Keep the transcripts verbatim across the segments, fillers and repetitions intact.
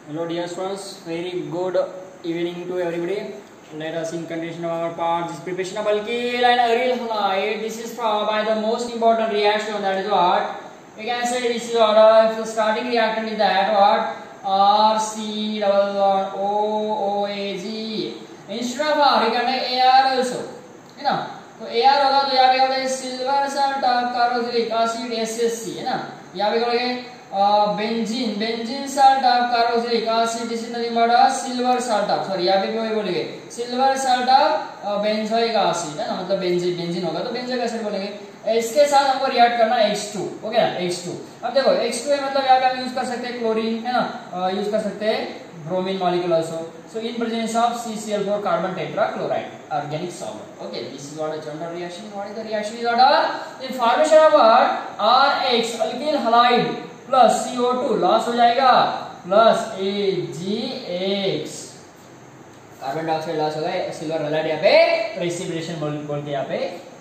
Hello dear students, very good evening to everybody. Let us in continuation of our part this preparation of alkyl and aryl halide. This is from by the most important reaction, that is what we can say. This is what if the starting reactant is that what R C double bond O O A G. Instead of R we can take A R also, है ना. तो A R होगा तो यहाँ पे होगा silver salt carboxylic acid S S C, है ना. यहाँ पे करोगे benzene benzene salt of carboxylic acid, this is nothing but silver salt of, sorry यहाँ पे भी वही बोलेंगे silver salt of benzoic acid, है ना, मतलब बेंजीन बेंजीन होगा तो बेंजोइक एसिड बोलेंगे. इसके साथ हमको रिएक्ट करना है H टू, ओके ना, H टू. अब देखो H टू है मतलब यहाँ पे हम यूज कर सकते हैं क्लोरीन, है ना, यूज कर सकते हैं bromine molecule also. So in presence of C C L four carbon tetrachloride, organic solvent. Okay, this is what a general reaction. What is the reaction? Is what the formation of what R X alkyl halide plus C O two loss हो जाएगा plus A G X carbon dioxide loss होगा, silver halide यहाँ पे precipitation बोल बोल के यहाँ पे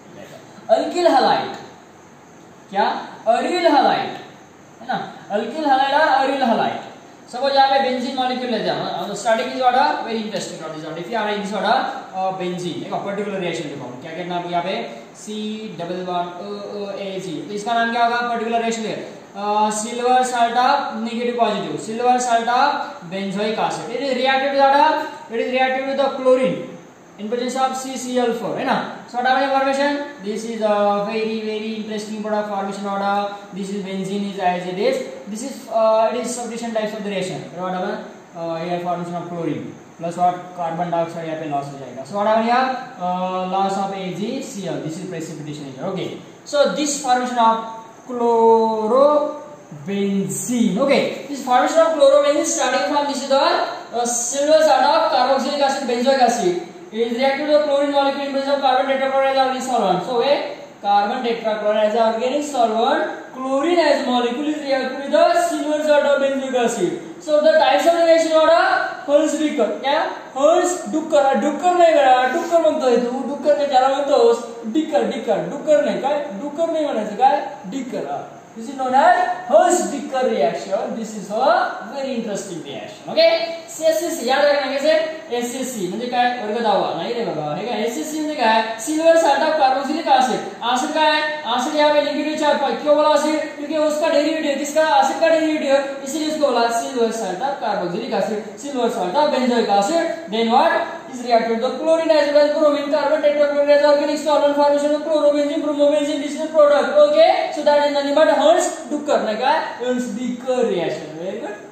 अल्किल हैलाइड, क्या अरिल हैलाइड, है ना, अल्किल हैलाइड और अरिल हैलाइड. सपोज यहाँ पे बेंजीन मॉलिक्यूल लेते हैं. Starting is order very interesting not is order. If you are in this order benzene एक पर्टिकुलर रिएक्शन लिखो, क्या क्या नाम यहाँ पे C double bond O O A G. तो इसका नाम क्या होगा पर्टिकुलर रिएक्शन है silver salt of negative positive silver salt of benzoic acid. It is reacted with order it is reacted with the chlorine in presence of C C L four, है ना. So what happened formation? This is a very very interesting product formation order. This is benzene is as it is. This is uh, it is substitution types of the reaction. What happened? Uh, here formation of chlorine plus what carbon dioxide यहाँ पे loss हो जाएगा. So what happened here? Uh, loss of A G C L. This is precipitation here. Okay. So this formation of chloro benzene. Okay, this formation of chlorobenzene starting from this is the uh, silver salt of carboxylic acid benzoic acid. It is reacted with the chlorine molecule in presence of carbon tetrachloride as organic solvent. So a carbon tetrachloride as organic solvent, chlorine as molecule is reacted with the silver salt of benzoic acid. So the types of the reaction are Hertz-Ducker. क्या Hertz-Ducker? Ducker नहीं बना, Ducker म्हणतो है तू, Ducker ने क्या म्हणतोस? Dicker, Dicker, Ducker नहीं काय? Ducker नहीं म्हणायचं काय? Dicker. This is known as Hertz-Dicker reaction. This is a very interesting reaction. Okay? S S C याद रखना कैसे? S S C म्हणजे काय? वर्ग दावा नाही रे बाबा. हे काय S S C म्हणजे काय? Silver salt of carboxylic acid. Acid का है? एसिड यहाँ पे नेगेटिव चार्ज पर. क्यों बोला एसिड? क्योंकि उसका डेरिवेटिव किसका? एसिड का डेरिवेटिव, इसीलिए उसको बोला silver salt of carboxylic acid, silver salt of benzoic acid. Then what is reacted with the chlorine as well as bromine, carbon tetrachloride as organic solvent, formation of chlorobenzene, bromobenzene. This is the product. Okay? So that is nothing but Hertz-Ducker, like a Hertz-Dicker reaction. Very good.